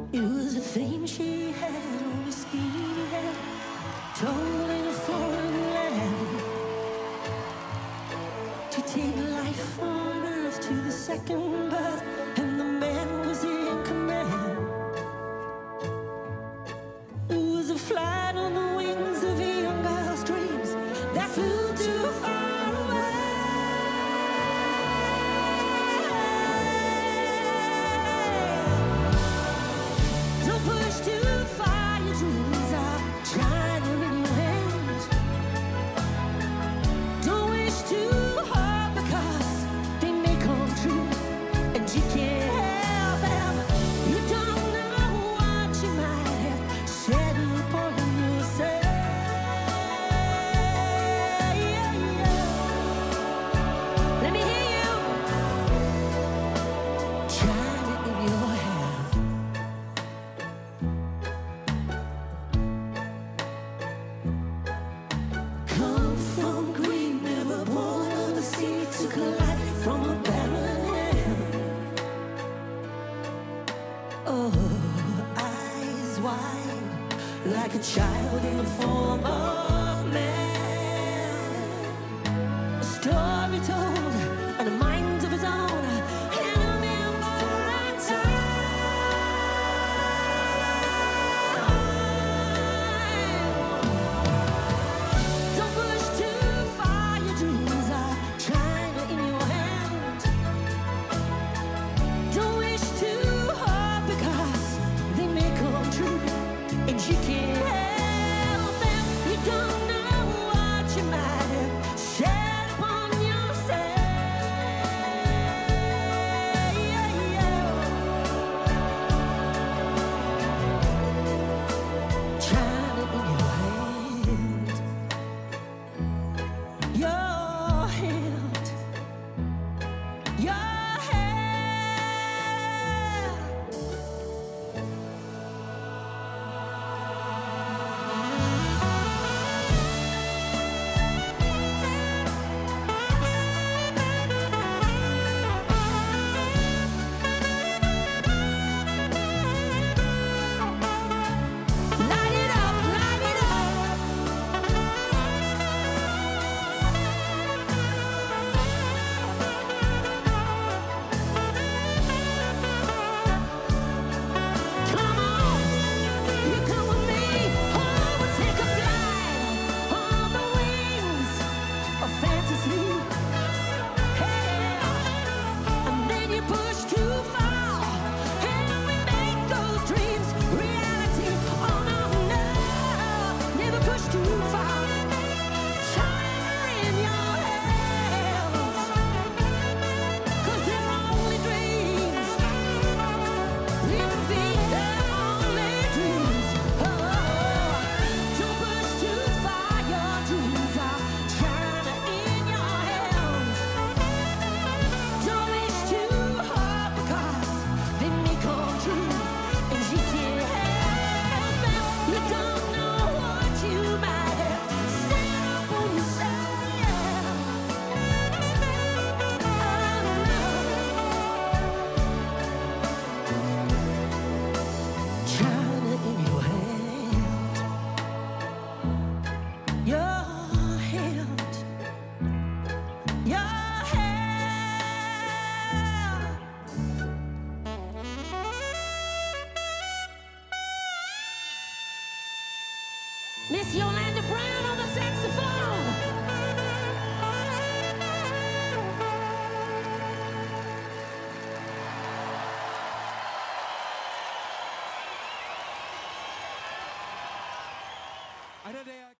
It was a theme she had on a skinny head, told in a foreign land, to take life on earth to the second birth, and the man was in command. It was a flight on the wings of a young girl's dreams that flew too far away. Don't push too far, your dreams are China in your hands. Don't wish too hard because they may come true, and you can't help them. You don't know what you might have said upon yourself. Let me hear you. China in your hand. Come from green, never born on the sea, took a life from a barren hand. Oh, eyes wide, like a child in the form of man. A story told, and a mind of his own, and a man for a time. Don't push too far, your dreams are China in your hand. Don't wish too hard because they may come true, and you can't help them. You don't know what you might have said upon yourself. China in your hand. Your hand. Your hand. Light it up, light it up. Come on, you come with me. Oh, we'll take a flight on the wings of fantasy. Hey, and then you push too far, and we make those dreams reality. Oh no, no, never push too far. China in your hands, 'cause they're only dreams. Leave be their only dreams. Oh, don't push too far, your dreams are China in your hands. Don't wish too hard because they may come true, and you can't help them. You don't know what you might have said upon yourself. China in your hand. Your hand. Your hand. Miss YolanDa Brown on the saxophone. Another day.